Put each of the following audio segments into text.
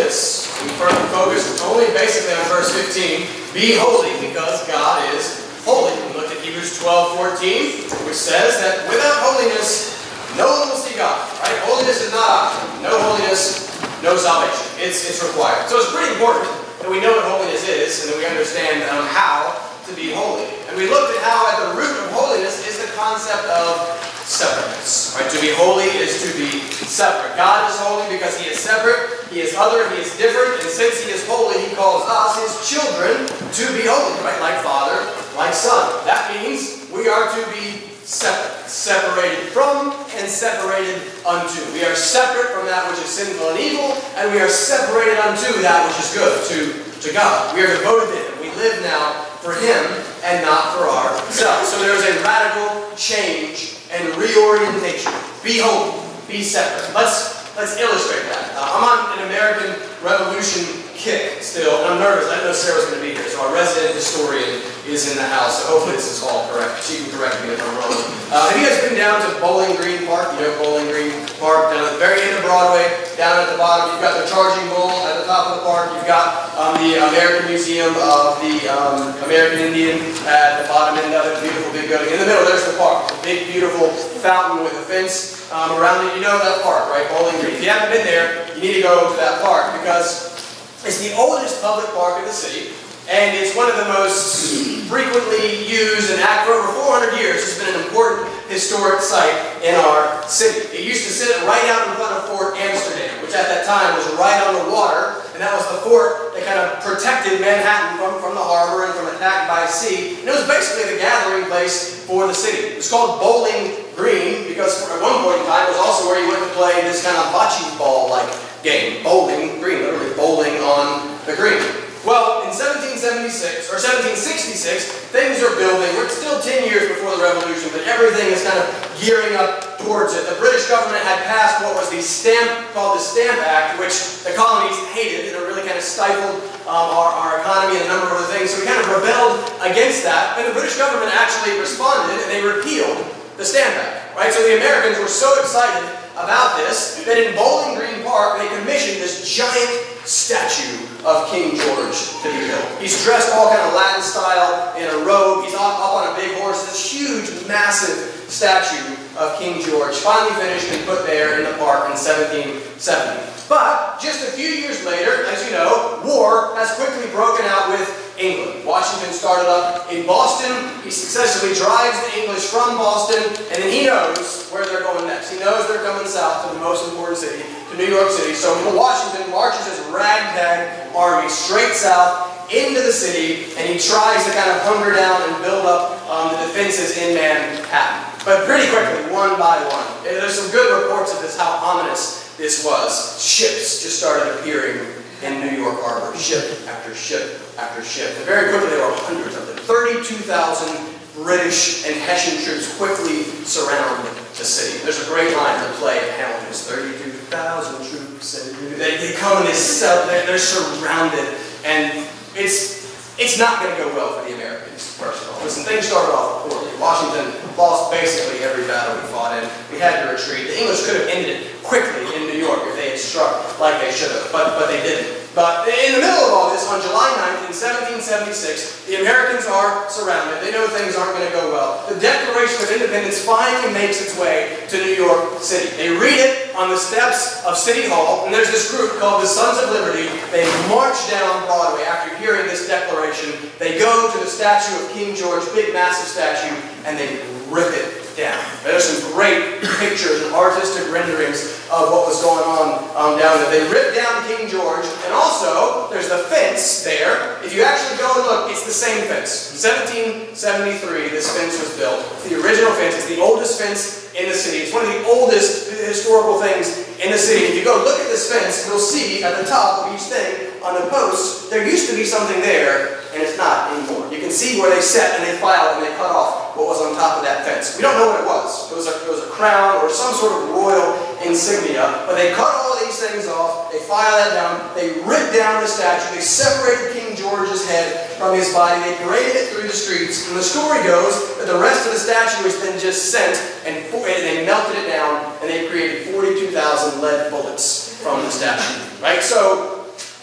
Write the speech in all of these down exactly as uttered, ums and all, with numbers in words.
holiness. We further focused only basically on verse fifteen. Be holy because God is holy. We looked at Hebrews twelve fourteen, which says that without holiness, no one will see God. Right? Holiness is not optional. No holiness, no salvation. It's, it's required. So it's pretty important that we know what holiness is and that we understand um, how to be holy. And we looked at how at the root of holiness is the concept of separateness. Right? To be holy is to be separate. God is holy because He is separate, He is other, He is different, and since He is holy, He calls us, His children, to be holy. Right? Like Father, like Son. That means we are to be separate. Separated from and separated unto. We are separate from that which is sinful and evil, and we are separated unto that which is good, to, to God. We are devoted to Him. We live now for Him and not for ourselves. So there is a radical change and reorientation. Be holy. Be separate. Let's let's illustrate that. Uh, I'm on an American Revolution kick still, and I'm nervous. I didn't know Sarah was going to be here, so our resident historian is in the house, so hopefully this is all correct. She can correct me if I'm wrong. Uh, have you guys been down to Bowling Green Park? You know Bowling Green Park, down at the very end of Broadway, down at the bottom, you've got the Charging Bull at the top of the park, you've got um, the American Museum of the um, American Indian at the bottom end of it, beautiful big building. In the middle, there's the park, a big, beautiful fountain with a fence um, around it. You know that park, right? Bowling Green. If you haven't been there, you need to go to that park because it's the oldest public park in the city, and it's one of the most frequently used and active for over four hundred years. It's been an important historic site in our city. It used to sit right out in front of Fort Amsterdam, which at that time was right on the water, and that was the fort that kind of protected Manhattan from, from the harbor and from attack by sea. And it was basically the gathering place for the city. It was called Bowling Green because at one point in time it was also where you went to play this kind of bocce ball-like game. Bowling Green, literally bowling on the green. Well, in seventeen seventy-six, or seventeen sixty-six, things are building. We're still ten years before the Revolution, but everything is kind of gearing up towards it. The British government had passed what was the stamp, called the Stamp Act, which the colonies hated, and it really kind of stifled um, our, our economy and a number of other things. So we kind of rebelled against that, and the British government actually responded, and they repealed the Stamp Act. Right? So the Americans were so excited about this that in Bowling Green Park, they commissioned this giant statue of King George to be built. He's dressed all kind of Latin style in a robe. He's up, up on a big horse. This huge, massive statue of King George, finally finished and put there in the park in seventeen seventy. But just a few years later, as you know, war has quickly broken out with England. Washington started up in Boston. He successfully drives the English from Boston, and then he knows where they're going next. He knows they're coming south to the most important city, to New York City. So Washington marches his ragtag army straight south into the city, and he tries to kind of hunker down and build up um, the defenses in Manhattan. But pretty quickly, one by one, there's some good reports of this, how ominous this was. Ships just started appearing in New York Harbor, ship after ship after ship. And very quickly there were hundreds of them. thirty-two thousand British and Hessian troops quickly surround the city. There's a great line in the play of Hamilton. It's thirty-two thousand troops, and they, they come and they sell, they're, they're surrounded, and it's it's not going to go well for the Americans, first of all. Listen, things started off poorly. Washington lost basically every battle we fought in. We had to retreat. The English could have ended it quickly in New York if they had struck like they should have, but, but they didn't. But in the middle of all this, on July ninth in seventeen seventy-six, the Americans are surrounded. They know things aren't going to go well. The Declaration of Independence finally makes its way to New York City. They read it on the steps of City Hall, and there's this group called the Sons of Liberty. They march down Broadway after hearing this declaration. They go to the statue of King George, big massive statue, and they rip it down. There's some great pictures and artistic renderings of what was going on um, down there. They ripped down King George, and also there's the fence there. If you actually go and look, it's the same fence. In seventeen seventy-three, this fence was built. It's the original fence. It's the oldest fence in the city. It's one of the oldest historical things in the city. If you go look at this fence, you'll see at the top of each thing on the posts, there used to be something there, and it's not anymore. You can see where they set and they filed and they cut off what was on top of that fence. We don't know what it was. It was a, it was a crown or some sort of royal insignia, but they cut all these things off, they file that down, they rip down the statue, they separated King George's head from his body, they paraded it through the streets, and the story goes that the rest of the statue was then just sent, and, and they melted it down, and they created forty-two thousand lead bullets from the statue. Right? So,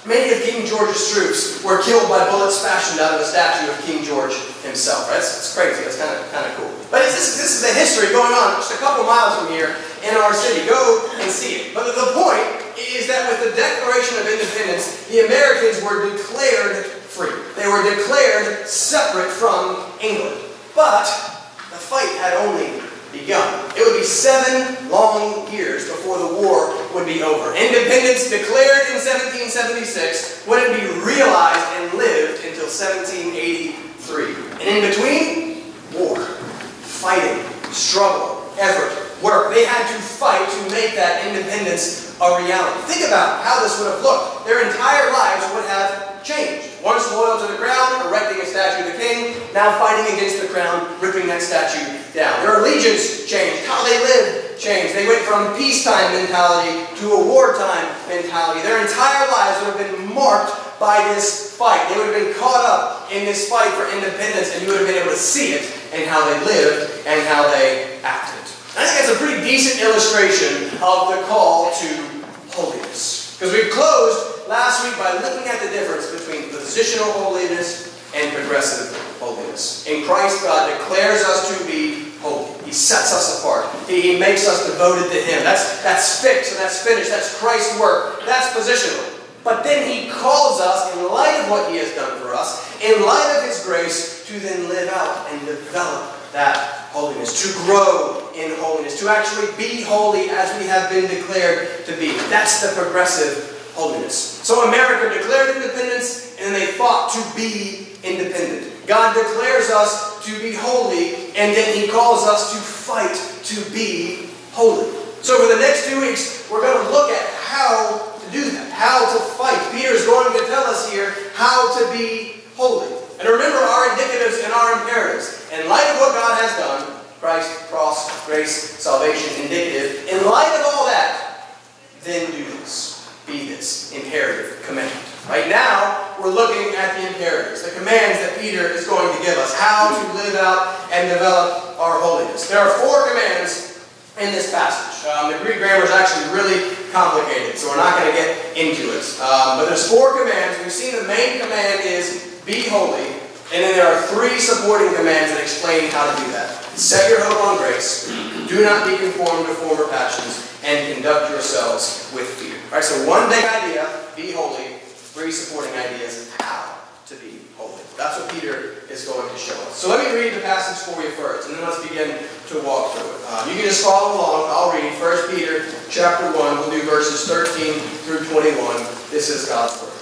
Many of King George's troops were killed by bullets fashioned out of a statue of King George himself. Right? It's, it's crazy. It's kind of kind of cool. But it's, this, this is the history going on just a couple miles from here in our city. Go and see it. But the point is that with the Declaration of Independence, the Americans were declared free. They were declared separate from England. But the fight had only begun. It would be seven long years before the war would be over. Independence declared in seventeen seventy-six wouldn't be realized and lived until seventeen eighty-three. And in between, war, fighting, struggle, effort, work. They had to fight to make that independence a reality. Think about how this would have looked. Their entire lives would have changed. Once loyal to the crown, erecting a statue of the king, now fighting against the crown, ripping that statue down. Their allegiance changed. How they lived changed. They went from peacetime mentality to a wartime mentality. Their entire lives would have been marked by this fight. They would have been caught up in this fight for independence, and you would have been able to see it in how they lived and how they acted. I think that's a pretty decent illustration of the call to holiness. Because we closed last week by looking at the difference between positional holiness and progressive holiness. In Christ, God declares us to be holy. He sets us apart. He, he makes us devoted to Him. That's, that's fixed and that's finished. That's Christ's work. That's positional. But then He calls us, in light of what He has done for us, in light of His grace, to then live out and develop that holiness, to grow in holiness, to actually be holy as we have been declared to be. That's the progressive holiness. So America declared independence, and they fought to be independent. God declares us to be holy, and then He calls us to fight to be holy. So for the next two weeks, we're going to look at how to do that, how to fight. Peter's going to tell us here how to be holy. And remember our indicatives and our imperatives. In light of what God has done, Christ, cross, grace, salvation, indicative, in light of all that, then do this. Be this imperative command. Right now, we're looking at the imperatives, the commands that Peter is going to give us, how to live out and develop our holiness. There are four commands in this passage. Um, the Greek grammar is actually really complicated, so we're not going to get into it. Um, but there's four commands. We've seen the main command is be holy, and then there are three supporting commands that explain how to do that. Set your hope on grace, do not be conformed to former passions, and conduct yourselves with fear. All right, so one big idea, be holy, three supporting ideas, how to be holy. That's what Peter is going to show us. So let me read the passage for you first, and then let's begin to walk through it. Um, you can just follow along. I'll read First Peter chapter one. We'll do verses thirteen through twenty-one. This is God's word.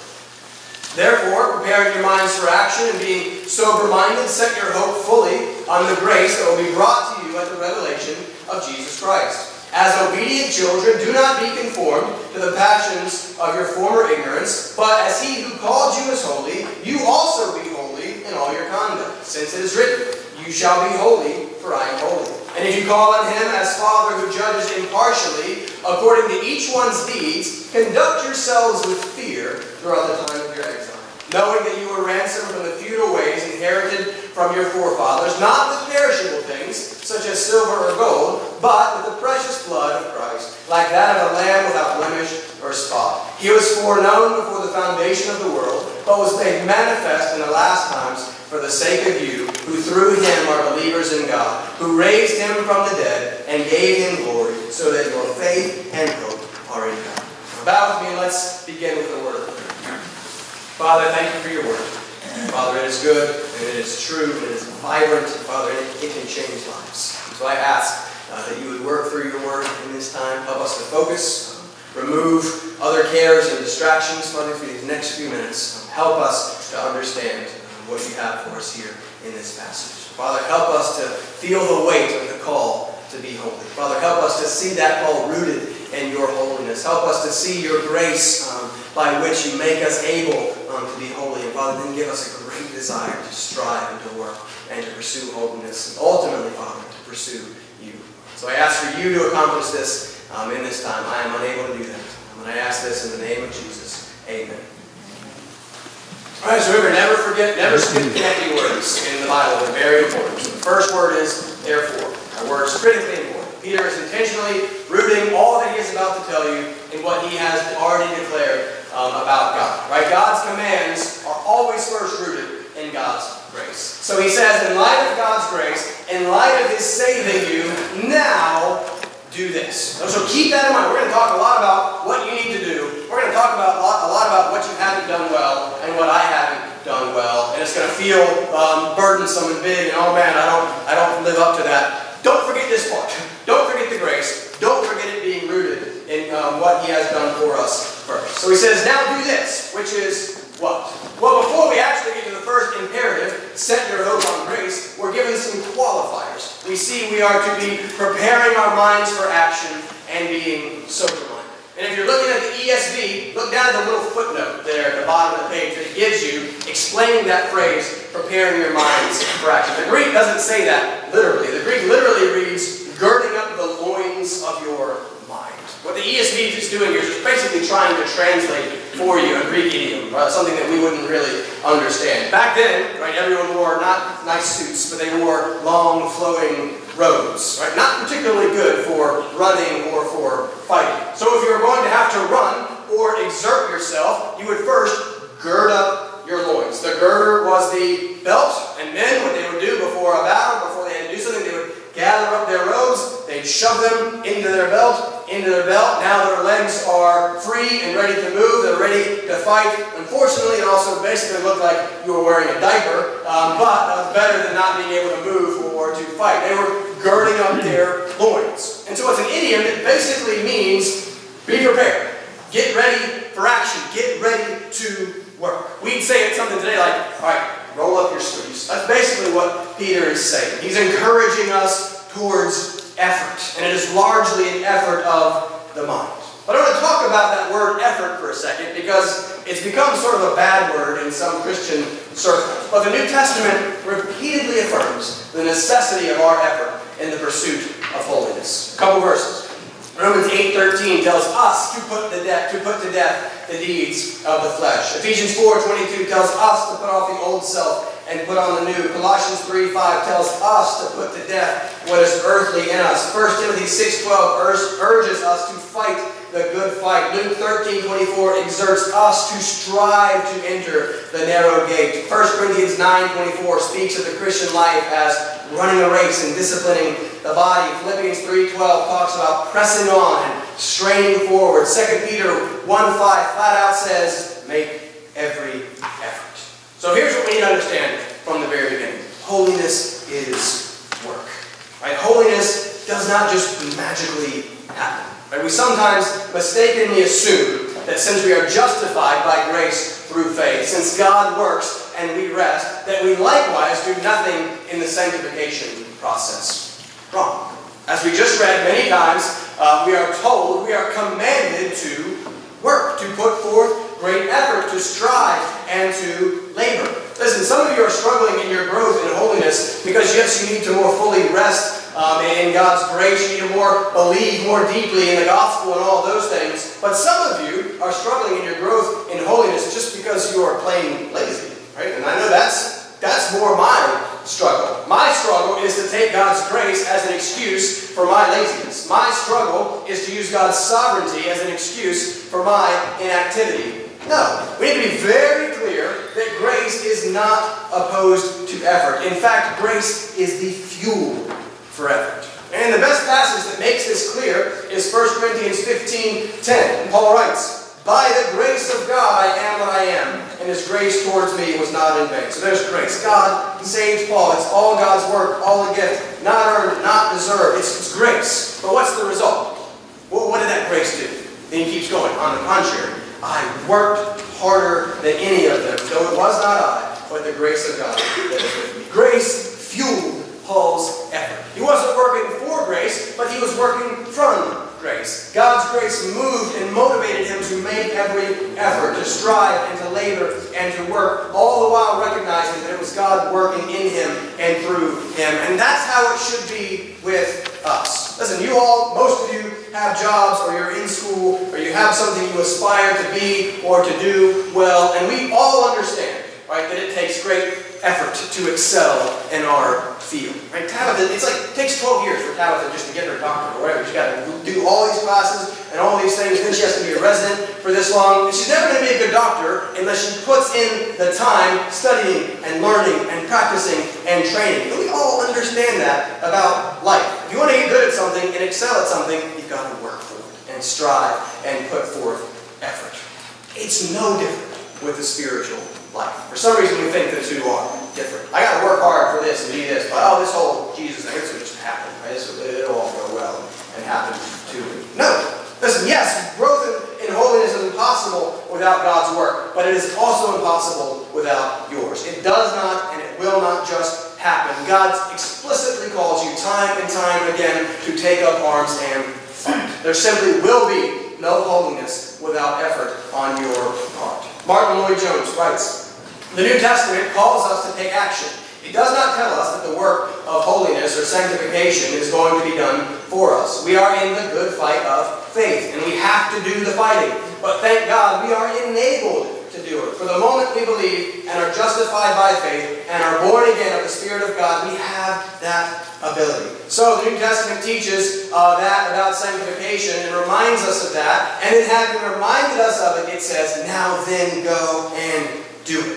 Therefore, preparing your minds for action and being sober-minded, set your hope fully on the grace that will be brought to you at the revelation of Jesus Christ. As obedient children, do not be conformed to the passions of your former ignorance, but as He who called you is holy, you also be holy in all your conduct. Since it is written, you shall be holy, for I am holy. And if you call on Him as Father who judges impartially, according to each one's deeds, conduct yourselves with fear throughout the time of your exile, knowing that you were ransomed from the futile ways inherited from your forefathers, not with perishable things, such as silver or gold, but with the precious blood of Christ, like that of a lamb without blemish or spot. He was foreknown before the foundation of the world, but was made manifest in the last times for the sake of you, who through Him are believers in God, who raised Him from the dead and gave Him glory, so that your faith and hope are in God. Bow with me and let's begin with the word of prayer. Father, thank you for your word. Father, it is good, and it is true, and it is vibrant. Father, it, it can change lives. So I ask uh, that you would work through your word in this time. Help us to focus, um, remove other cares and distractions, Father, for these next few minutes. Um, help us to understand um, what you have for us here in this passage. Father, help us to feel the weight of the call to be holy. Father, help us to see that call rooted in your holiness. Help us to see your grace um, by which you make us able um, to be holy. And Father, then give us a great desire to strive and to work and to pursue holiness. And ultimately, Father, to pursue you. So I ask for you to accomplish this um, in this time. I am unable to do that. And I ask this in the name of Jesus. Amen. All right, so remember, never forget, never skip connecting words in the Bible. They're very important. So the first word is therefore. Our word is critically important. Peter is intentionally rooting all that he is about to tell you in what he has already declared um, about God, right? God's commands are always first rooted in God's grace. So he says, in light of God's grace, in light of his saving you, now do this. So keep that in mind. We're going to talk a lot about what you need to do. We're going to talk about a lot, a lot about what you haven't done well and what I haven't done well. And it's going to feel um, burdensome and big. And oh man, I don't, I don't live up to that. Don't forget this part. Don't forget the grace. Don't forget it being rooted in um, what he has done for us first. So he says, now do this, which is what? Well, before we actually get to the first imperative, set your hope on grace, we're given some qualifiers. We see we are to be preparing our minds for action and being sober-minded. And if you're looking at the E S V, look down at the little footnote there at the bottom of the page that it gives you explaining that phrase, preparing your minds for action. The Greek doesn't say that literally. The Greek literally reads, girding up the loins of your mind. What the E S V is doing here is just basically trying to translate for you a Greek idiom, right? Something that we wouldn't really understand. Back then, right, everyone wore not nice suits, but they wore long, flowing robes, right? Not particularly good for running or for fighting. So if you were going to have to run or exert yourself, you would first gird up your loins. The girder was the belt, and men, what they would do before a battle, before they had to do something, they would gather up their robes, they'd shove them into their belt, into their belt. Now their legs are free and ready to move, they're ready to fight. Unfortunately, it also basically looked like you were wearing a diaper, um, but that was better than not being able to move or to fight. They were girding up their loins. And so it's an idiom that basically means be prepared. Get ready for action. Get ready to work. We'd say it something today like, all right, roll up your sleeves. That's basically what Peter is saying. He's encouraging us towards effort. And it is largely an effort of the mind. But I want to talk about that word effort for a second because it's become sort of a bad word in some Christian circles. But the New Testament repeatedly affirms the necessity of our effort in the pursuit of holiness. A couple verses. Romans eight thirteen tells us to put, the death, to put to death the deeds of the flesh. Ephesians four twenty-two tells us to put off the old self and put on the new. Colossians three five tells us to put to death what is earthly in us. First Timothy six twelve urges us to fight the good fight. Luke thirteen twenty-four exerts us to strive to enter the narrow gate. First Corinthians nine twenty-four speaks of the Christian life as running a race and disciplining the body. Philippians three twelve talks about pressing on and straining forward. Second Peter one five flat out says, make every effort. So here's what we need to understand from the very beginning. Holiness is work. Right? Holiness does not just magically happen. Right? We sometimes mistakenly assume that since we are justified by grace through faith, since God works and we rest, that we likewise do nothing in the sanctification process. Wrong. As we just read many times, uh, we are told, we are commanded to work, to put forth great effort, to strive, and to labor. Listen, some of you are struggling in your growth in holiness because yes, you need to more fully rest um, in God's grace. You need to more believe more deeply in the gospel and all those things. But some of you are struggling in your growth in holiness just because you are plain lazy, right? And I know that's that's more my struggle. My struggle is to take God's grace as an excuse for my laziness. My struggle is to use God's sovereignty as an excuse for my inactivity. No, we need to be very clear that grace is not opposed to effort. In fact, grace is the fuel for effort. And the best passage that makes this clear is First Corinthians fifteen ten. Paul writes, by the grace of God I am what I am, and His grace towards me was not in vain. So there's grace. God saved Paul. It's all God's work, all a gift, not earned, not deserved. It's, it's grace. But what's the result? Well, what did that grace do? Then he keeps going. On the contrary, I worked harder than any of them, though it was not I, but the grace of God that is with me. Grace fueled Paul's effort. He wasn't working for grace, but he was working from grace. God's grace moved and motivated him to make every effort, to strive and to labor and to work, all the while recognizing that it was God working in him and through him. And that's how it should be with us. Listen, you all, most of you have jobs, or you're in school, or you have something you aspire to be or to do well, and we all understand, right, that it takes great effort to excel in our field. Right? Tabitha, it's like, it takes twelve years for Tabitha just to get her doctorate or whatever. She's got to do all these classes and all these things, then she has to be a resident for this long. And she's never going to be a good doctor unless she puts in the time studying and learning and practicing and training. And we all understand that about life. If you want to get good at something and excel at something, you've got to work for it and strive and put forth effort. It's no different with the spiritual life. For some reason we think the two are different. I got to work hard for this and do this, but oh, this whole Jesus thing, this will just happen. Right? This will, it'll all go well and happen to me. No. Listen, yes, growth in, in holiness is impossible without God's work, but it is also impossible without yours. It does not and it will not just happen. God explicitly calls you time and time again to take up arms and fight. There simply will be no holiness without effort on your part. Martin Lloyd-Jones writes, "The New Testament calls us to take action. It does not tell us that the work of holiness or sanctification is going to be done for us. We are in the good fight of faith, and we have to do the fighting. But thank God we are enabled to do it. For the moment we believe and are justified by faith and are born again of the Spirit of God, we have that ability." So the New Testament teaches uh, that about sanctification and reminds us of that. And in having reminded us of it, it says, now then go and do it.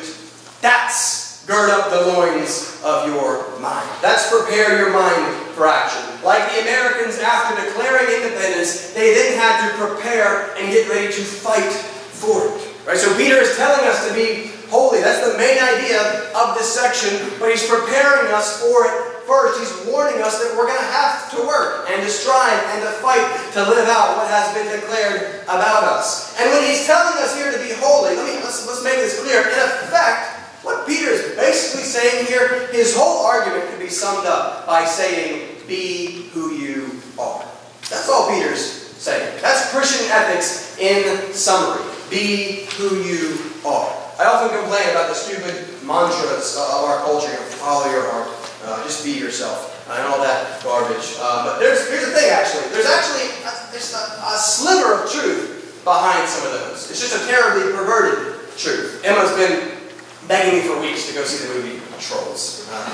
That's gird up the loins of your mind. That's prepare your mind for action. Like the Americans after declaring independence, they then had to prepare and get ready to fight for it. Right? So Peter is telling us to be holy. That's the main idea of this section, but he's preparing us for it first. He's warning us that we're going to have to work and to strive and to fight to live out what has been declared about us. And when he's telling us here to be holy, let me, let's, let's make this clear. In effect, what Peter is basically saying here, his whole argument could be summed up by saying, be who you are. That's all Peter's saying. That's Christian ethics in summary. Be who you are. I often complain about the stupid mantras of our culture. Follow your heart. Uh, just be yourself. And all that garbage. Uh, but there's, here's the thing, actually. There's actually a, there's a, a sliver of truth behind some of those. It's just a terribly perverted truth. Emma's been begging me for weeks to go see the movie Trolls. Uh,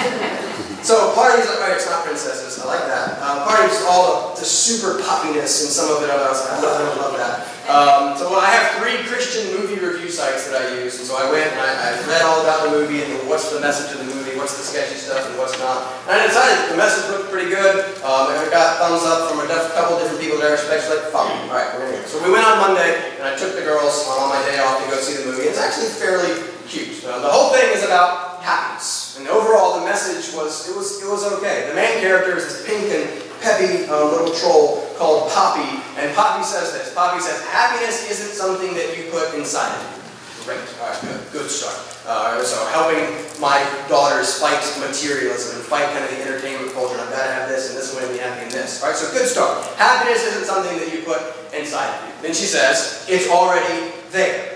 so parties, right, it's not princesses, I like that. Uh, parties, all the, the super poppiness and some of it, I was like, I love, I love that. Um, so well, I have three Christian movie review sites that I use, and so I went and I, I read all about the movie and what's the message of the movie, what's the sketchy stuff and what's not. And I decided the message looked pretty good. Um, and I got thumbs up from a couple different people that I respect, like, fine, alright, we're gonna go. So we went on Monday, and I took the girls on my day off to go see the movie. It's actually fairly cute. Uh, the whole thing is about happiness, and overall the message was it was it was okay. The main character is this pink and peppy uh, little troll called Poppy, and Poppy says this. Poppy says, happiness isn't something that you put inside of you. Great. All right, good, good start. Uh, so helping my daughters fight materialism and fight kind of the entertainment culture. I've got to have this, and this way to be happy in this. All right, so good start. Happiness isn't something that you put inside of you. Then she says, it's already there.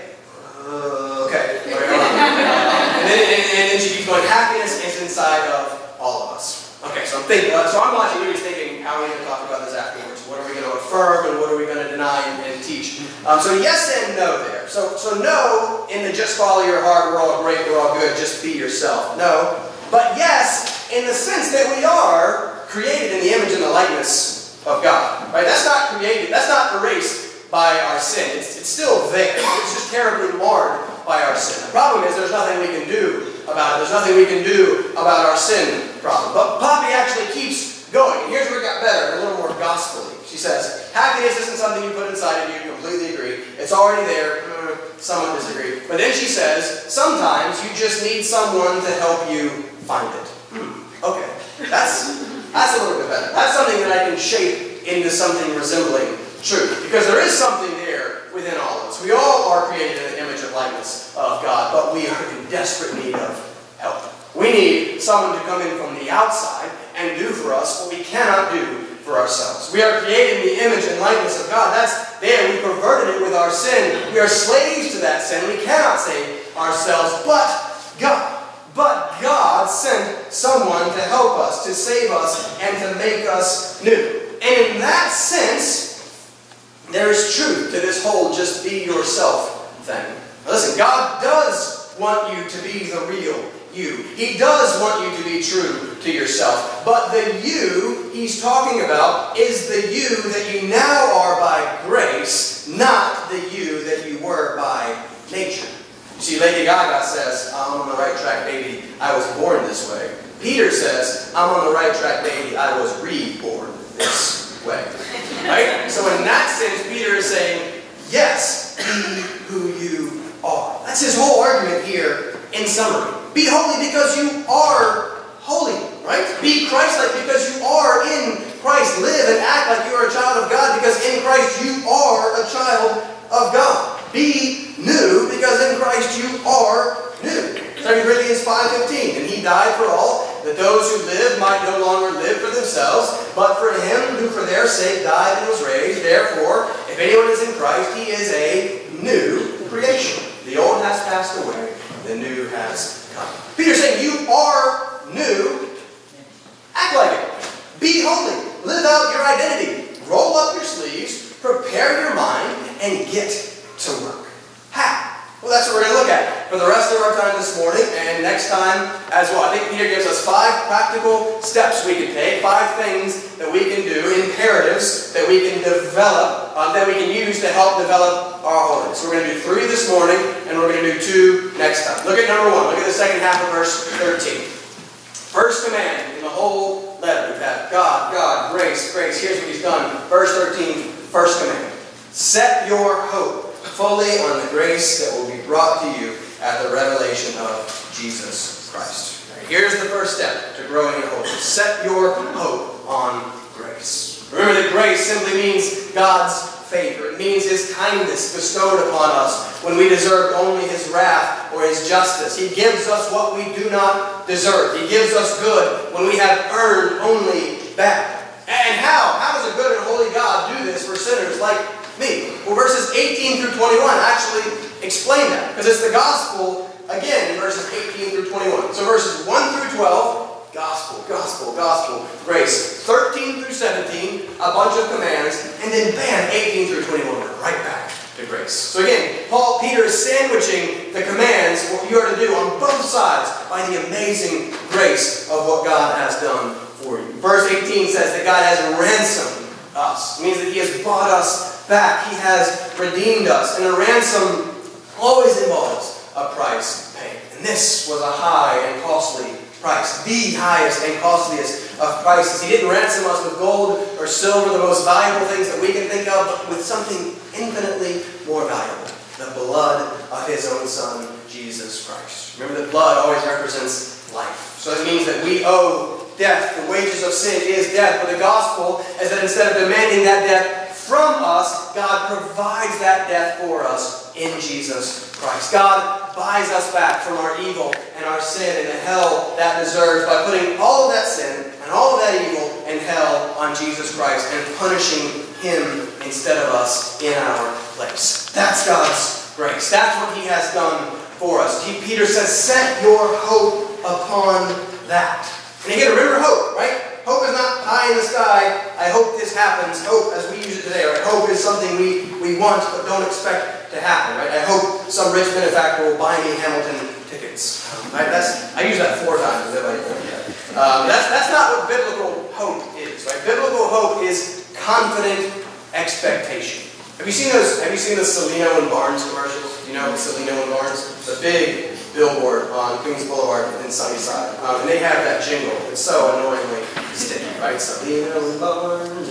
Uh, okay. All right, all right. and, then, and, and then she keeps going, happiness is inside of all of us. Okay, so I'm thinking, uh, so I'm watching movies thinking, how are we going to talk about this afterwards? What are we going to affirm and what are we going to deny and, and teach? Um, so yes and no there. So, so no in the just follow your heart, we're all great, we're all good, just be yourself. No. But yes, in the sense that we are created in the image and the likeness of God. Right? That's not created, that's not erased by our sin. It's, it's still there. It's just terribly marred by our sin. The problem is there's nothing we can do about it. There's nothing we can do about our sin problem. But Poppy actually keeps going. And here's where it got better, a little more gospel-y. She says, happiness isn't something you put inside of you. Completely agree. It's already there. Mm, somewhat disagree. But then she says, sometimes you just need someone to help you find it. Hmm. Okay. That's, that's a little bit better. That's something that I can shape into something resembling truth. Because there is something there within all of us. We all are created in the image and likeness of God, but we are in desperate need of help. We need someone to come in from the outside and do for us what we cannot do for ourselves. We are created in the image and likeness of God. That's there. We perverted it with our sin. We are slaves to that sin. We cannot save ourselves, but God. But God sent someone to help us, to save us, and to make us new. And in that sense, there is truth to this whole just be yourself thing. Now listen, God does want you to be the real you. He does want you to be true to yourself. But the you he's talking about is the you that you now are by grace, not the you that you were by nature. You see, Lady Gaga says, I'm on the right track, baby. I was born this way. Peter says, I'm on the right track, baby. I was reborn this way. Right? So in that sense, Peter is saying, yes, be who you are. That's his whole argument here in summary. Be holy because you are holy, right? Be Christ-like because you are in Christ. Live and act like you are a child of God because in Christ you are a child of God. Be new because in Christ you are new. Second Corinthians five fifteen, and he died for all, that those who live might no longer live for themselves, but for him who for their sake died and was raised. Therefore, if anyone is in Christ, he is a new creation. The old has passed away, the new has come. Peter's saying, you are new. Act like it. Be holy. Live out your identity. Roll up your sleeves, prepare your mind, and get to work. How? Well, that's what we're going to look at for the rest of our time this morning and next time as well. I think Peter gives us five practical steps we can take, five things that we can do, imperatives that we can develop, uh, that we can use to help develop our holiness. So we're going to do three this morning and we're going to do two next time. Look at number one. Look at the second half of verse thirteen. First command in the whole letter. We've had God, God, grace, grace. Here's what he's done. Verse thirteen, first command. Set your hope fully on the grace that will be brought to you at the revelation of Jesus Christ. Right, here's the first step to growing in holiness. Set your hope on grace. Remember that grace simply means God's favor. It means His kindness bestowed upon us when we deserved only His wrath or His justice. He gives us what we do not deserve. He gives us good when we have earned only bad. And how? How does a good and holy God do this for sinners like me? Well, verses eighteen through twenty-one actually explain that, because it's the gospel again in verses eighteen through twenty-one. So verses one through twelve, gospel, gospel, gospel, grace. thirteen through seventeen, a bunch of commands, and then bam, eighteen through twenty-one, we're right back to grace. So again, Paul, Peter is sandwiching the commands, what you are to do on both sides, by the amazing grace of what God has done for you. Verse eighteen says that God has ransomed us. It means that He has bought us back. He has redeemed us. And a ransom always involves a price paid. And this was a high and costly price. The highest and costliest of prices. He didn't ransom us with gold or silver, the most valuable things that we can think of, but with something infinitely more valuable. The blood of His own Son, Jesus Christ. Remember that blood always represents life. So it means that we owe death. The wages of sin is death. But the gospel is that instead of demanding that death from us, God provides that death for us in Jesus Christ. God buys us back from our evil and our sin and the hell that deserves by putting all of that sin and all of that evil and hell on Jesus Christ and punishing Him instead of us in our place. That's God's grace. That's what He has done for us. He, Peter says, set your hope upon that. And again, remember hope, right? Hope is not pie in the sky. I hope this happens. Hope, as we use it today, right? Hope is something we, we want but don't expect to happen, right? I hope some rich benefactor will buy me Hamilton tickets. Um, right? That's, I use that four times. Um, that's, that's not what biblical hope is, right? Biblical hope is confident expectation. Have you seen those? Have you seen the Celino and Barnes commercials? You know Celino and Barnes? It's a big billboard on Queens Boulevard in Sunnyside. Um, and they have that jingle. It's so annoyingly sticky, right? Celino and Barnes.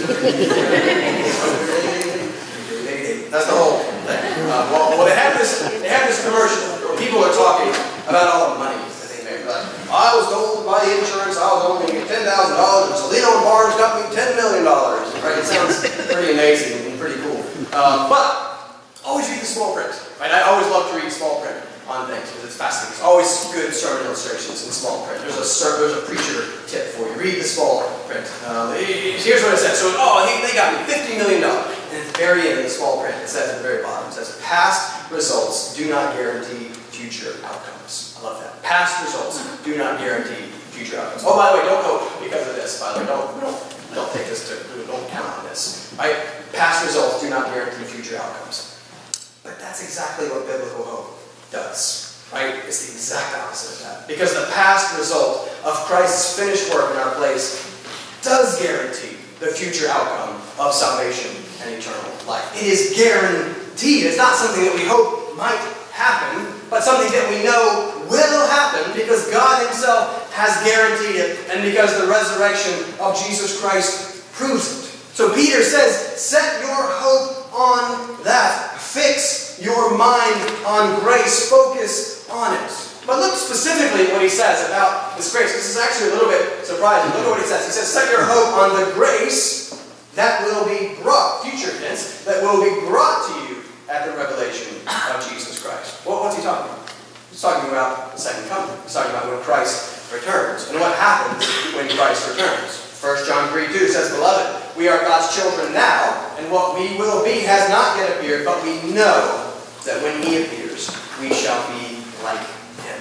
That's the whole thing. Uh, well, well, they have this. They have this commercial where people are talking about all the money that they make. Like, I was told by the insurance I was only going to get ten thousand dollars, and Celino and Barnes got me ten million dollars. Right? It sounds pretty amazing and pretty cool. Um, but always read the small print. Right? I always love to read small print on things because it's fascinating. There's always good sermon illustrations in small print. There's a there's a preacher tip for you. Read the small print. Um, here's what it says. So, oh, he, they got me fifty million dollars. And at the very end of the small print, it says at the very bottom, it says, past results do not guarantee future outcomes. I love that. Past results do not guarantee future outcomes. Oh, by the way, don't hope because of this. By the way, don't don't don't take this to don't count on this. Right? Past results do not guarantee future outcomes. But that's exactly what biblical hope does. right? It's the exact opposite of that. Because the past result of Christ's finished work in our place does guarantee the future outcome of salvation and eternal life. It is guaranteed. It's not something that we hope might happen, but something that we know will happen because God himself has guaranteed it and because the resurrection of Jesus Christ proves it. So Peter says, set your hope on that. Fix your mind on grace. Focus on it. But look specifically at what he says about this grace. This is actually a little bit surprising. Look at what he says. He says, set your hope on the grace that will be brought, future tense, that will be brought to you at the revelation of Jesus Christ. Well, what's he talking about? He's talking about the second coming. He's talking about when Christ returns. And what happens when Christ returns. First John three two says, beloved, we are God's children now, and what we will be has not yet appeared, but we know that when he appears, we shall be like him.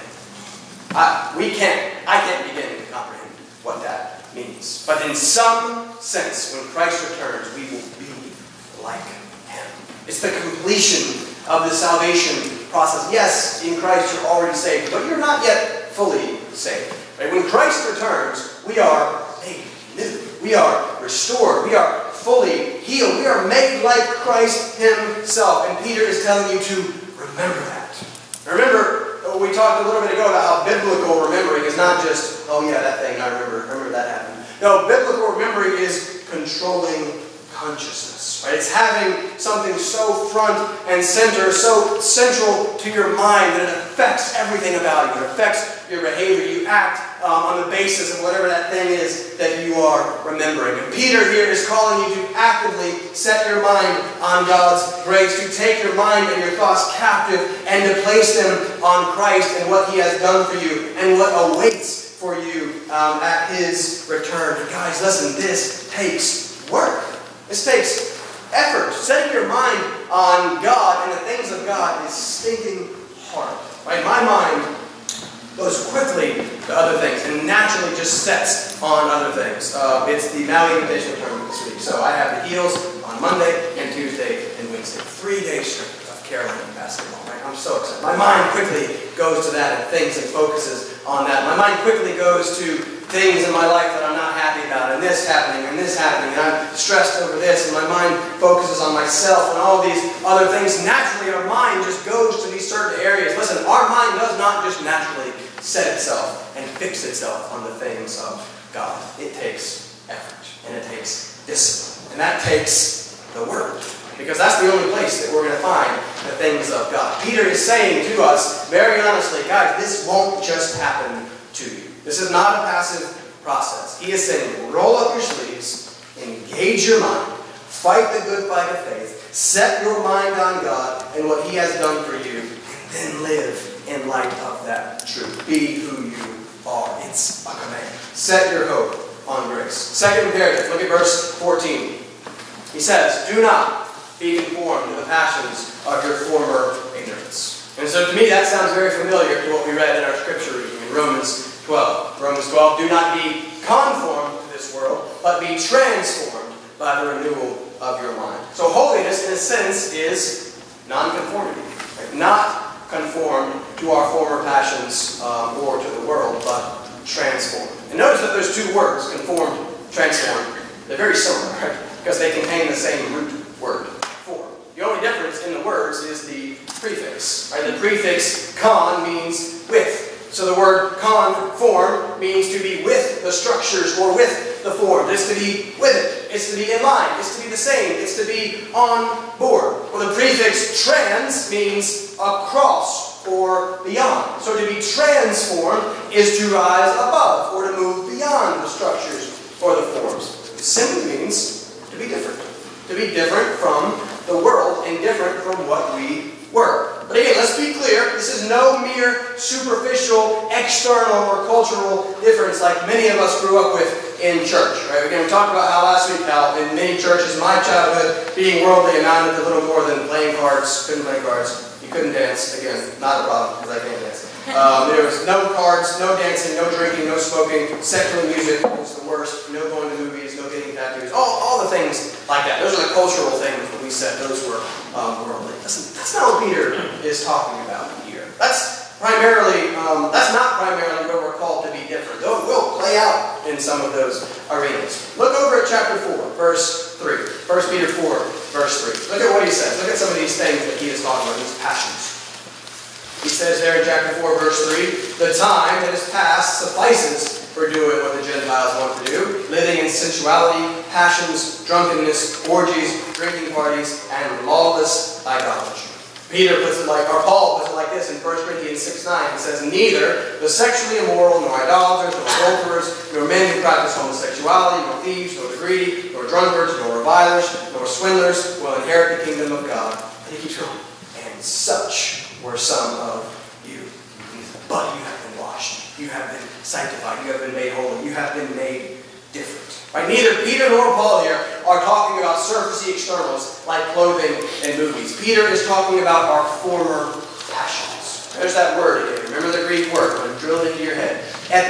I, we can't, I can't begin to comprehend what that means. But in some sense, when Christ returns, we will be like him. It's the completion of the salvation process. Yes, in Christ you're already saved, but you're not yet fully saved. Right? When Christ returns, we are made new. We are restored. We are fully healed. We are made like Christ himself. And Peter is telling you to remember that. Remember, we talked a little bit ago about how biblical remembering is not just, oh yeah, that thing, I remember, I remember that happened. No, biblical remembering is controlling consciousness. Right? It's having something so front and center, so central to your mind that it affects everything about you. It affects your behavior. You act um, on the basis of whatever that thing is that you are remembering. And Peter here is calling you to actively set your mind on God's grace, to take your mind and your thoughts captive and to place them on Christ and what he has done for you and what awaits for you um, at his return. And guys, listen, this takes work. This takes effort. Setting your mind on God and the things of God is stinking hard. Right? My mind goes quickly to other things and naturally just sets on other things. Uh, it's the Maui Invitational Tournament this week. So I have the heels on Monday and Tuesday and Wednesday. Three days straight of Carolina basketball. Right? I'm so excited. My mind quickly goes to that and thinks and focuses on that. My mind quickly goes to things in my life that I'm not happy about, and this happening, and this happening, and I'm stressed over this, and my mind focuses on myself and all these other things. Naturally, our mind just goes to these certain areas. Listen, our mind does not just naturally set itself and fix itself on the things of God. It takes effort, and it takes discipline, and that takes the Word, because that's the only place that we're going to find the things of God. Peter is saying to us, very honestly, guys, this won't just happen to you. This is not a passive process. He is saying, roll up your sleeves, engage your mind, fight the good fight of faith, set your mind on God and what he has done for you, and then live in light of that truth. Be who you are. It's a command. Set your hope on grace. Second imperative, look at verse fourteen. He says, do not be conformed to the passions of your former ignorance. And so to me that sounds very familiar to what we read in our scripture reading in Romans twelve. Romans twelve, do not be conformed to this world, but be transformed by the renewal of your mind. So holiness, in a sense, is non-conformity. Right? Not conformed to our former passions um, or to the world, but transformed. And notice that there's two words, conformed, transformed. They're very similar, right? Because they contain the same root word, form. The only difference in the words is the prefix. Right? The prefix con means with. So the word conform means to be with the structures or with the form. It's to be with it. It's to be in line. It's to be the same. It's to be on board. Well, the prefix trans means across or beyond. So to be transformed is to rise above or to move beyond the structures or the forms. It simply means to be different. To be different from the world and different from what we were. But again, let's be clear, this is no mere superficial, external, or cultural difference like many of us grew up with in church. Right? Again, we talked about how last week, how in many churches, my childhood, being worldly amounted to little more than playing cards, couldn't play cards. You couldn't dance. Again, not a problem, because I can't dance. Um, there was no cards, no dancing, no drinking, no smoking. Secular music was the worst. No going to movies, no getting tattoos. All, all the things like that. Those are the cultural things that we said. Those were um, worldly. Listen, that's not what Peter is talking about here. That's primarily, um, that's not primarily where we're called to be different. Though it will play out in some of those arenas. Look over at chapter four, verse three. First Peter four, verse three. Look at what he says. Look at some of these things that he is talking about, these passions. He says there in chapter four, verse three, the time that is past suffices for doing what the Gentiles want to do, living in sensuality, passions, drunkenness, orgies, drinking parties, and lawless idolatry. Peter puts it like, or Paul puts it like this in First Corinthians six nine. He says, neither the sexually immoral, nor idolaters, nor adulterers, nor men who practice homosexuality, nor thieves, nor the greedy, nor drunkards, nor revilers, nor swindlers will inherit the kingdom of God. And he keeps going. And such were some of you. But you have been washed. You have been sanctified. You have been made holy. You have been made different. Right? Neither Peter nor Paul here are talking about surfacey externals like clothing and movies. Peter is talking about our former passions. There's that word again. Remember the Greek word. I'm going to drill it into your head.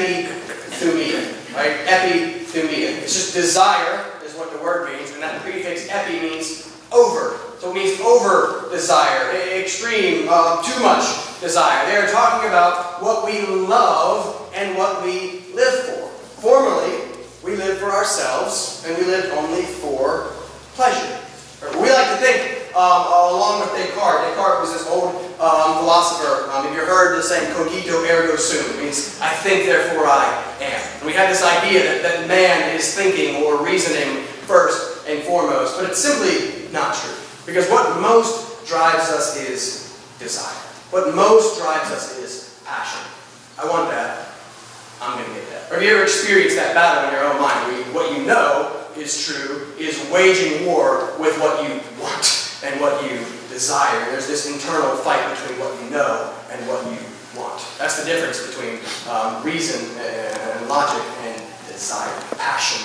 Epithumia. Right? Epithumia. It's just desire is what the word means. And that prefix epi means over. So it means over desire, extreme, uh, too much desire. They are talking about what we love and what we live for. Formerly, we lived for ourselves, and we lived only for pleasure. We like to think, um, along with Descartes. Descartes was this old um, philosopher. Um, have you heard the saying, cogito ergo sum? It means, I think, therefore I am. And we have this idea that, that man is thinking or reasoning first and foremost, but it's simply not true. Because what most drives us is desire. What most drives us is passion. I want that. I'm going to get that. Or have you ever experienced that battle in your own mind where you, what you know is true is waging war with what you want and what you desire. There's this internal fight between what you know and what you want. That's the difference between um, reason and logic and desire. Passion.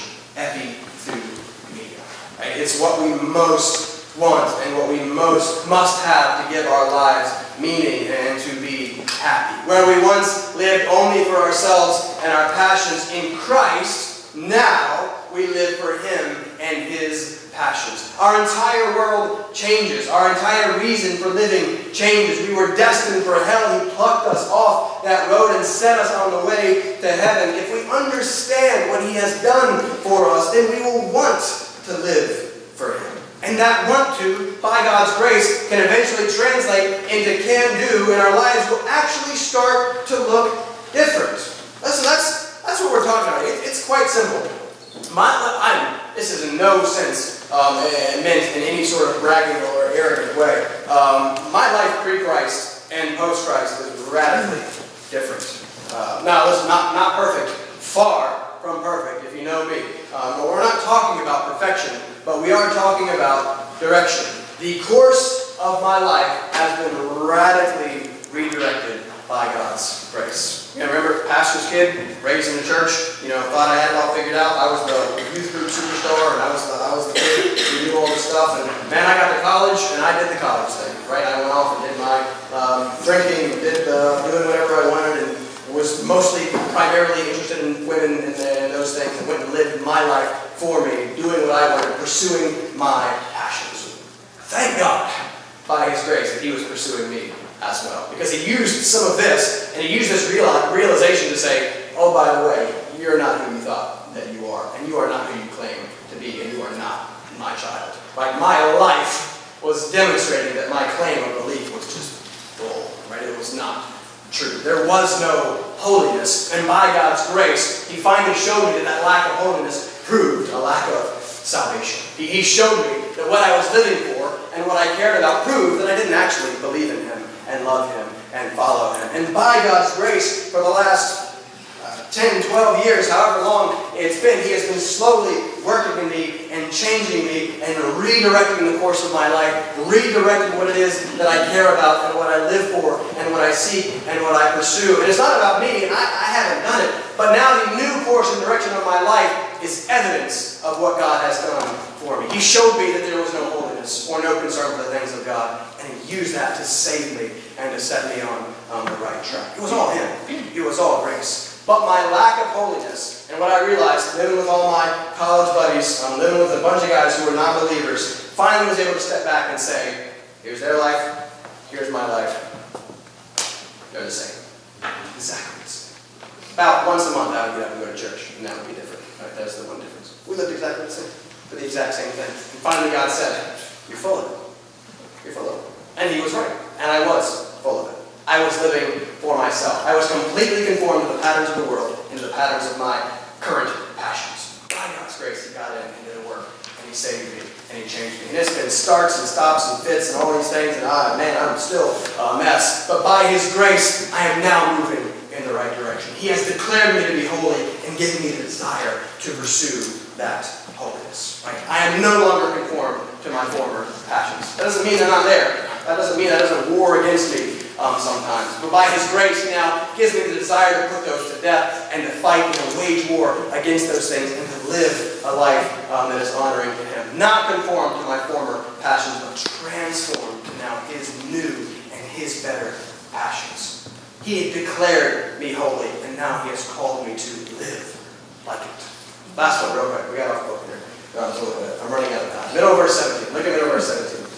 Epithumia. Right? It's what we most want and what we most must have to give our lives meaning and to be happy. Where we once lived only for ourselves and our passions, in Christ, now we live for Him and His passions. Our entire world changes. Our entire reason for living changes. We were destined for hell. He plucked us off that road and set us on the way to heaven. If we understand what He has done for us, then we will want to live for Him. And that want to, by God's grace, can eventually translate into can do, and our lives will actually start to look different. Listen, that's, that's what we're talking about. It, it's quite simple. My, I'm, this is in no sense um, meant in any sort of bragging or arrogant way. Um, my life pre-Christ and post-Christ is radically different. Uh, now, listen, not, not perfect. Far from perfect, if you know me. Um, but we're not talking about perfection, but we are talking about direction. The course of my life has been radically redirected by God's grace. You know, remember, pastor's kid, raised in the church, you know, thought I had it all figured out. I was the youth group superstar, and I was the, I was the kid who knew all this stuff. And man, I got to college, and I did the college thing, right? I went off and did my um, drinking, did uh, doing whatever I wanted, and was mostly primarily interested in women and, and those things, and went and lived my life for me, doing what I wanted, pursuing my passions. Thank God, by His grace, that He was pursuing me as well. Because He used some of this, and He used this real, realization to say, oh, by the way, you're not who you thought that you are, and you are not who you claim to be, and you are not my child. Right? My life was demonstrating that my claim of belief was just bull. Right? It was not true. There was no holiness, and by God's grace, He finally showed me that that lack of holiness proved a lack of salvation. He, he showed me that what I was living for and what I cared about proved that I didn't actually believe in Him and love Him and follow Him. And by God's grace, for the last uh, ten, twelve years, however long it's been, He has been slowly working in me and changing me and redirecting the course of my life, redirecting what it is that I care about and what I live for and what I seek and what I pursue. And it's not about me, and I, I haven't done it, but now the new course and direction of my life is evidence of what God has done for me. He showed me that there was no holiness or no concern for the things of God, and He used that to save me and to set me on, on the right track. It was all Him. It was all grace. But my lack of holiness, and what I realized, living with all my college buddies, um, living with a bunch of guys who were not believers, finally was able to step back and say, here's their life, here's my life. They're the same. the sacraments. About once a month I would get up and go to church, and that would be different. Right? That's the one difference. We lived exactly the same, for the exact same thing. And finally God said, you're full of it. You're full of it. And he was right. And I was full of it. I was living for myself. I was completely conformed to the patterns of the world and to the patterns of my current passions. By God's grace, he got in and did a work. And he saved me. And he changed me. And it's been starts and stops and fits and all these things. And I, man, I'm still a mess. But by his grace, I am now moving in the right direction. He has declared me to be holy and given me the desire to pursue that holiness. Right? I am no longer conformed to my former passions. That doesn't mean they're not there. That doesn't mean that doesn't war against me um, sometimes. But by his grace, he now gives me the desire to put those to death and to fight and to wage war against those things and to live a life um, that is honoring to him. Not conformed to my former passions, but transformed to now his new and his better passions. He declared me holy, and now he has called me to live like it. Last one, real quick. We got off book here. No, I'm running out of time. Middle verse seventeen. Look at middle verse seventeen.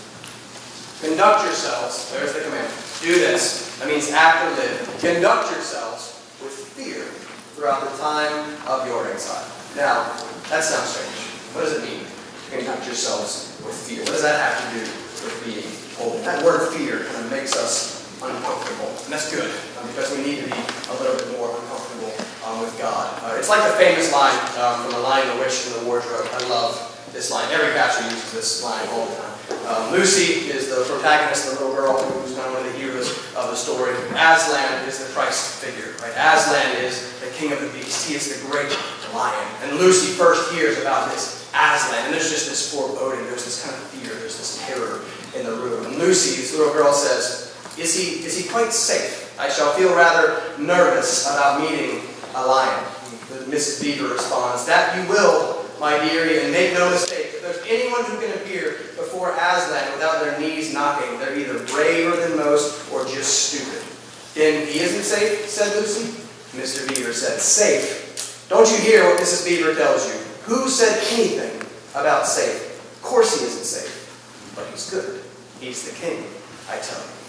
Conduct yourselves. There's the command. Do this. That means act or live. Conduct yourselves with fear throughout the time of your exile. Now, that sounds strange. What does it mean to conduct yourselves with fear? What does that have to do with being holy? That word fear kind of makes us uncomfortable. And that's good, um, because we need to be a little bit more uncomfortable um, with God. Uh, it's like the famous line um, from The Lion, the Witch, and the Wardrobe. I love this line. Every pastor uses this line all the time. Um, Lucy is the protagonist, the little girl who's kind of one of the heroes of the story. Aslan is the Christ figure. Right? Aslan is the king of the beasts. He is the great lion. And Lucy first hears about this Aslan, and there's just this foreboding. There's this kind of fear. There's this terror in the room. And Lucy, this little girl, says, Is he, is he quite safe? I shall feel rather nervous about meeting a lion. Missus Beaver responds, that you will, my dearie, and make no mistake. If there's anyone who can appear before Aslan without their knees knocking, they're either braver than most or just stupid. Then he isn't safe, said Lucy. Mister Beaver said, safe? Don't you hear what Missus Beaver tells you? Who said anything about safe? Of course he isn't safe, but he's good. He's the king, I tell you.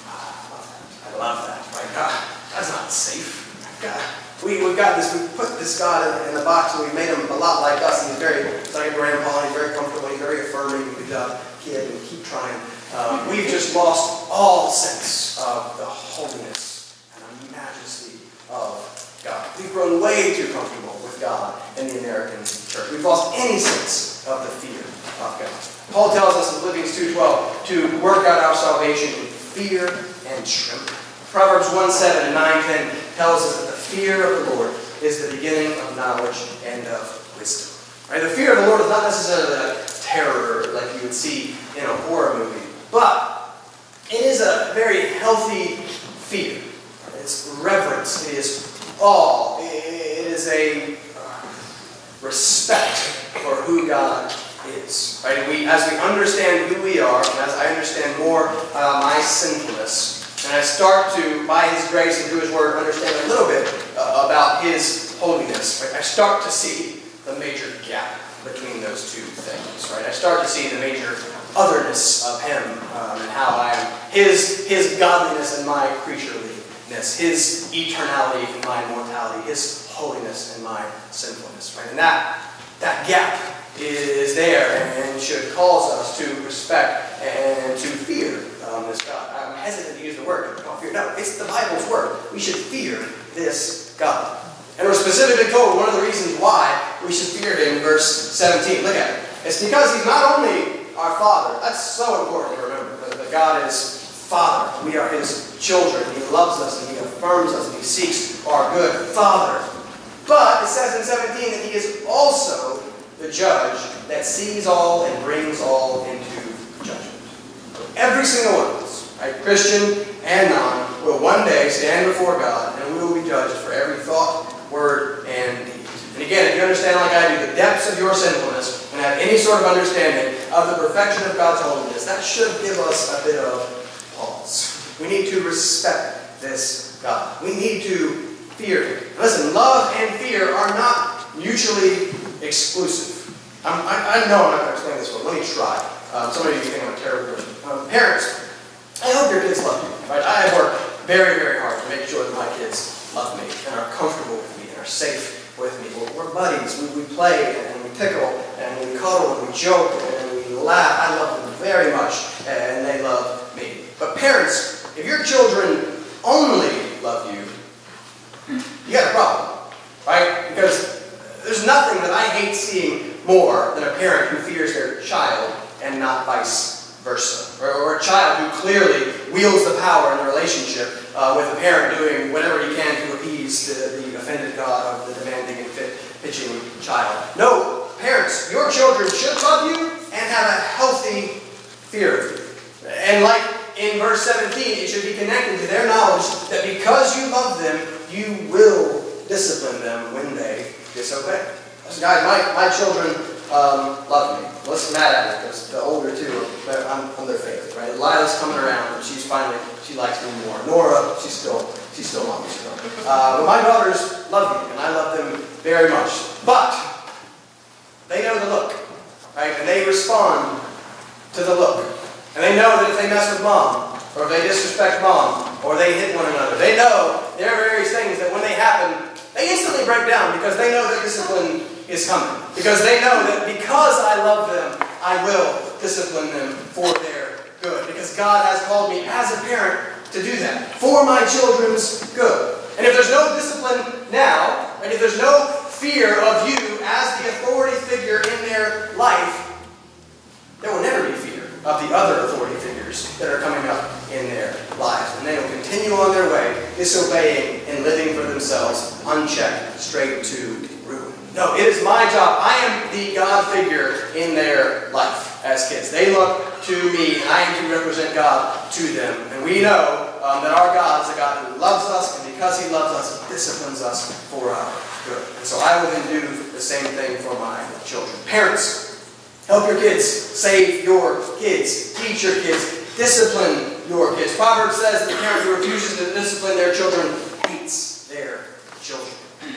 I love that. My God, that's not safe. God, we, we've got this, we've put this God in, in the box and we've made him a lot like us. And he's very, he's like a grandpa, he's very comfortable, he's very affirming. Good job, kid, and keep trying. Um, we've just lost all sense of the holiness and the majesty of God. We've grown way too comfortable with God in the American church. We've lost any sense of the fear of God. Paul tells us in Philippians two twelve to work out our salvation in fear and trembling. Proverbs one seven and nine ten tells us that the fear of the Lord is the beginning of knowledge and of wisdom. Right? The fear of the Lord is not necessarily a terror like you would see in a horror movie, but it is a very healthy fear. It's reverence. It is awe. It is a uh, respect for who God is. Right? We, as we understand who we are, and as I understand more uh, my sinfulness, and I start to, by his grace and through his word, understand a little bit uh, about his holiness, right? I start to see the major gap between those two things. Right? I start to see the major otherness of him um, and how I am his, his godliness and my creatureliness, his eternality and my mortality, his holiness and my sinfulness. Right? And that, that gap is there and should cause us to respect and to fear um, this God. I'm hesitant to use the word, don't fear. No, it's the Bible's word. We should fear this God. And we're specifically told one of the reasons why we should fear him in verse seventeen. Look at it. It's because he's not only our Father. That's so important to remember, that God is Father. We are his children. He loves us and he affirms us and he seeks our good. Father. But it says in seventeen that he is also the judge that sees all and brings all into judgment. Every single one of us, right, Christian and non, will one day stand before God and we will be judged for every thought, word, and deed. And again, if you understand like I do the depths of your sinfulness and have any sort of understanding of the perfection of God's holiness, that should give us a bit of pause. We need to respect this God. We need to fear him. Listen, love and fear are not mutually exclusive. I'm, I, I know I'm not going to explain this well. Let me try. Um, some of you think I'm a terrible person. Um, parents, I hope your kids love you. Right? I have worked very, very hard to make sure that my kids love me and are comfortable with me and are safe with me. We're, we're buddies. We, we play and we tickle and we cuddle and we joke and we laugh. I love them very much and they love me. But parents, if your children only love you, you got a problem, right? Because there's nothing that I hate seeing more than a parent who fears their child and not vice versa. Or, or a child who clearly wields the power in the relationship uh, with a parent doing whatever he can to appease the, the offended God of the demanding and fit, pitching child. No, parents, your children should love you and have a healthy fear of you. And like in verse seventeen, it should be connected to their knowledge that because you love them, you will discipline them when they disobey. So guys, my, my children um, love me. Listen to Matt at me, because the older two, are, I'm, I'm their favorite, right? Lila's coming around, and she's finally, she likes me more. Nora, she's still, she's still on me still. Uh, but my daughters love me, and I love them very much. But they know the look, right? And they respond to the look. And they know that if they mess with mom, or if they disrespect mom, or they hit one another, they know there are various things that when they happen, they instantly break down because they know that discipline is coming. Because they know that because I love them, I will discipline them for their good. Because God has called me as a parent to do that, for my children's good. And if there's no discipline now, and if there's no fear of you as the authority figure in their life, there will never be fear of the other authority figures that are coming up in their lives. And they will continue on their way, disobeying and living for themselves, unchecked, straight to ruin. No, it is my job. I am the God figure in their life as kids. They look to me, and I am to represent God to them. And we know um, that our God is a God who loves us, and because He loves us, He disciplines us for our good. And so I will then do the same thing for my children. Parents, help your kids. Save your kids. Teach your kids. Discipline your kids. Proverbs says that the parent who refuses to discipline their children hates their children.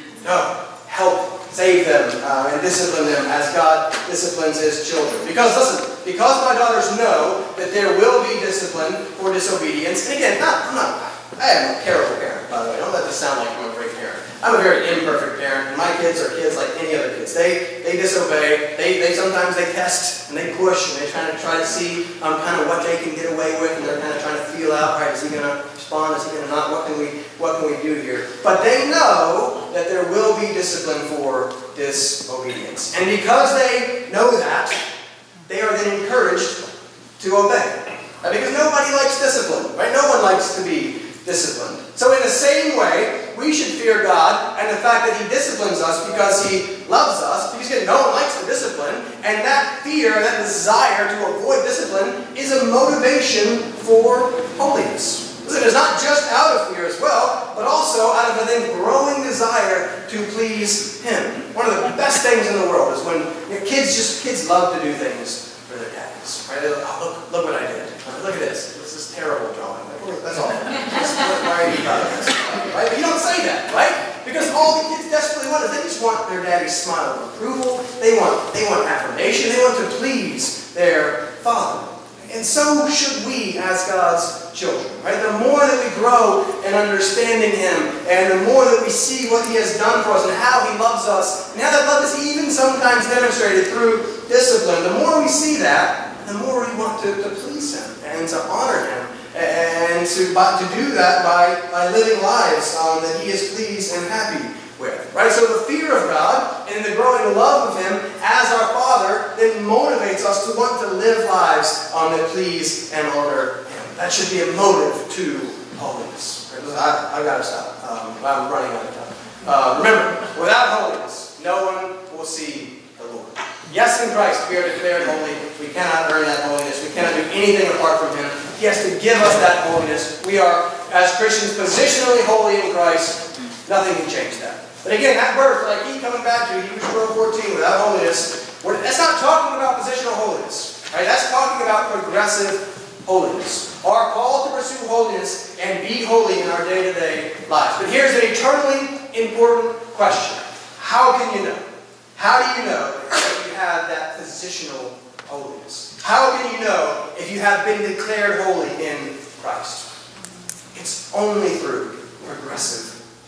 No. Help save them uh, and discipline them as God disciplines His children. Because, listen, because my daughters know that there will be discipline for disobedience, and again, not, I'm not, I am a terrible parent, by the way. Don't let this sound like I'm a great parent. I'm a very imperfect parent, and my kids are kids like any other kids. They they disobey. They they sometimes they test and they push and they kind of try to see um, kind of what they can get away with, and they're kind of trying to feel out. Right? Is he going to respond? Is he going to not? What can we what can we do here? But they know that there will be discipline for disobedience, and because they know that, they are then encouraged to obey. Right? Because nobody likes discipline. Right? No one likes to be disciplined. So in the same way, we should fear God and the fact that He disciplines us because He loves us, because again, no one likes the discipline, and that fear, that desire to avoid discipline is a motivation for holiness. Listen, it's not just out of fear as well, but also out of a then growing desire to please Him. One of the best things in the world is when you know, kids just kids love to do things for their daddies. Right? They're like, oh, look, look what I did. Look at this. This is terrible drawing. That's all. Why are you proud of this? Right? But you don't say that, right? Because all the kids desperately want is they just want their daddy's smile of approval. They want, they want affirmation. They want to please their father. And so should we as God's children. Right? The more that we grow in understanding Him, and the more that we see what He has done for us and how He loves us, and how that love is even sometimes demonstrated through discipline, the more we see that, the more we want to, to please Him and to honor Him. And to, to do that by, by living lives um, that He is pleased and happy with. Right? So the fear of God and the growing love of Him as our Father then motivates us to want to live lives um, that please and honor Him. That should be a motive to holiness. Right? I, I've got to stop. Um, I'm running out of time. Uh, remember, without holiness, no one will see the Lord. Yes, in Christ we are declared holy. We cannot earn that holiness. We cannot do anything apart from Him. He has to give us that holiness. We are, as Christians, positionally holy in Christ. Nothing can change that. But again, that verse, like keep coming back to Hebrews twelve fourteen, without holiness, that's not talking about positional holiness. Right? That's talking about progressive holiness. Our call to pursue holiness and be holy in our day-to-day lives. But here's an eternally important question. How can you know? How do you know that you have that positional holiness? How can you know if you have been declared holy in Christ? It's only through progressive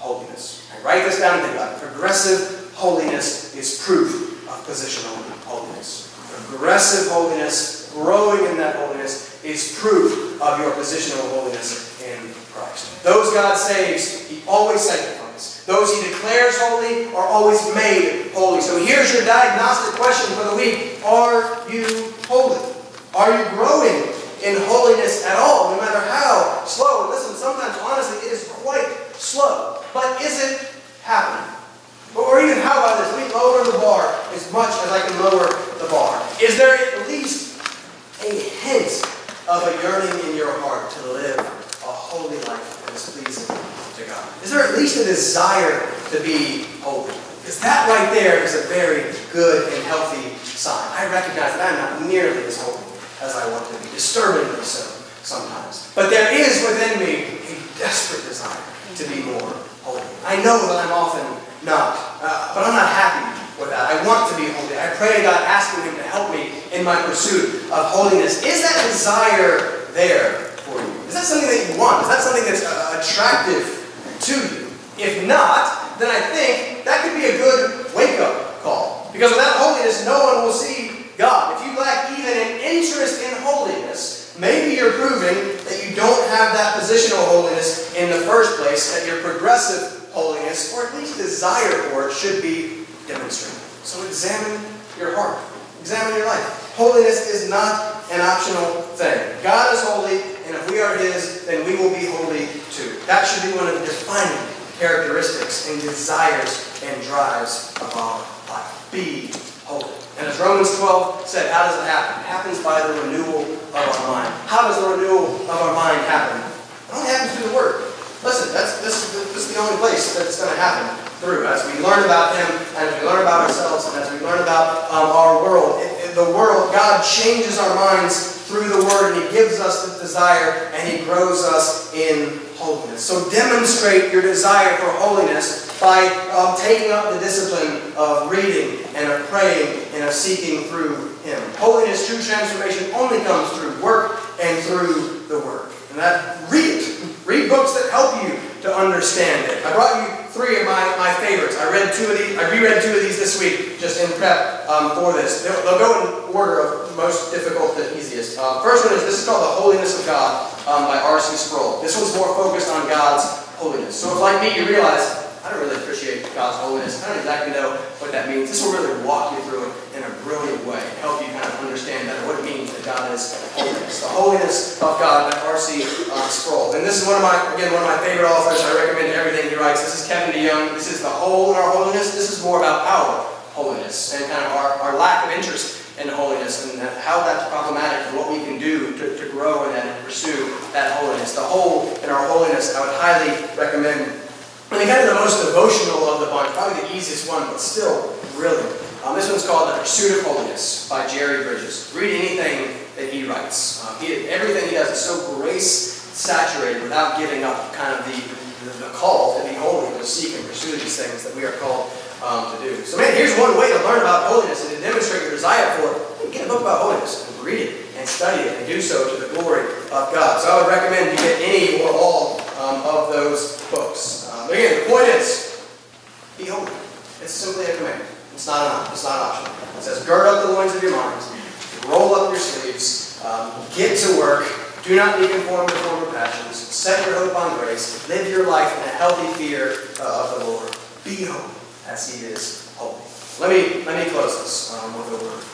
holiness. And write this down and think about it. Progressive holiness is proof of positional holiness. Progressive holiness, growing in that holiness, is proof of your positional holiness in Christ. Those God saves, He always sanctifies. Those He declares holy are always made holy. So here's your diagnostic question for the week. Are you holy? Are you growing in holiness at all, no matter how slow? And listen, sometimes, honestly, it is quite slow. But is it happening? Or even, how about this? Let me lower the bar as much as I can lower the bar. Is there at least a hint of a yearning in your heart to live a holy life that is pleasing to God? Is there at least a desire to be holy? Because that right there is a very good and healthy sign. I recognize that I'm not nearly as holy as I want to be, disturbingly so sometimes. But there is within me a desperate desire to be more holy. I know that I'm often not, uh, but I'm not happy with that. I want to be holy. I pray to God, asking Him to help me in my pursuit of holiness. Is that desire there for you? Is that something that you want? Is that something that's uh, attractive to you? If not, then I think that could be a good wake-up call. Because without holiness, no one will see God. If you lack even an interest in holiness, maybe you're proving that you don't have that positional holiness in the first place, that your progressive holiness, or at least desire for it, should be demonstrated. So examine your heart. Examine your life. Holiness is not an optional thing. God is holy, and if we are His, then we will be holy too. That should be one of the defining characteristics and desires and drives of our life. Be holy. And as Romans twelve said, how does it happen? It happens by the renewal of our mind. How does the renewal of our mind happen? It only happens through the Word. Listen, that's, this, this is the only place that it's going to happen through. As we learn about Him, and as we learn about ourselves, and as we learn about um, our world, it, it, the world, God changes our minds through the Word, and He gives us the desire, and He grows us in holiness. So demonstrate your desire for holiness by um, taking up the discipline of reading and of praying and of seeking through Him. Holiness, true transformation, only comes through work and through the Word. And that, read it. Read books that help you to understand it. I brought you three of my, my favorites. I read two of these. I reread two of these this week, just in prep um, for this. They'll, they'll go in order of most difficult to easiest. Uh, first one is, this is called The Holiness of God um, by R C Sproul. This one's more focused on God's holiness. So if, like me, you realize, I don't really appreciate God's holiness, I don't exactly know what that means, this will really walk you through it in a brilliant way, help you kind of understand better what it means that God is holiness. The Holiness of God by R C Uh, Sproul. And this is one of my, again, one of my favorite authors. I recommend everything he writes. This is Kevin DeYoung. This is The Hole in Our Holiness. This is more about our holiness and kind of our, our lack of interest in holiness and how that's problematic and what we can do to, to grow in that and pursue that holiness. The Hole in Our Holiness, I would highly recommend. And kind of the most devotional of the bunch, probably the easiest one, but still brilliant. Um, this one's called The Pursuit of Holiness by Jerry Bridges. Read anything that he writes. Um, he, everything he does is so grace-saturated without giving up kind of the, the, the call to be holy, to seek and pursue these things that we are called um, to do. So man, here's one way to learn about holiness and to demonstrate your desire for it. Get a book about holiness and read it and study it and do so to the glory of God. So I would recommend you get any or all um, of those books. Um, but again, the point is, be holy. It's simply a command. It's not an, it's not optional. It says, gird up the loins of your minds, roll up your sleeves, um, get to work, do not be conformed to former passions, set your hope on grace, live your life in a healthy fear uh, of the Lord. Be holy as He is holy. Let me, let me close this um, with a word.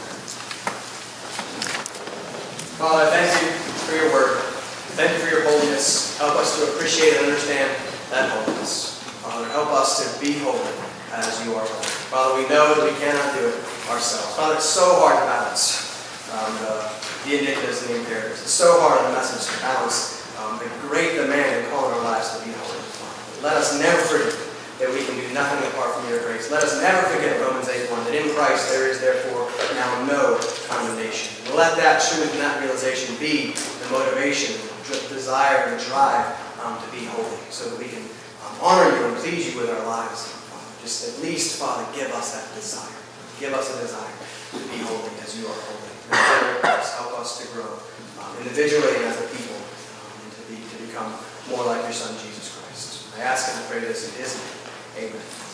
Father, thank you for your word. Thank you for your holiness. Help us to appreciate and understand that holiness. Father, help us to be holy as you are holy. Father, we know that we cannot do it ourselves. Father, it's so hard to balance um, the, the indicatives and the imperatives. It's so hard in the message to balance um, the great demand and call in our lives to be holy. Let us never forget that we can do nothing apart from your grace. Let us never forget Romans eight one, that in Christ there is therefore now no condemnation. And let that truth and that realization be the motivation, the desire, and the drive um, to be holy, so that we can um, honor you and please you with our lives. Just at least, Father, give us that desire. Give us a desire to be holy as you are holy. And help us to grow um, individually and as a people um, and to, be, to become more like your Son, Jesus Christ. I ask and pray this in His name. Amen.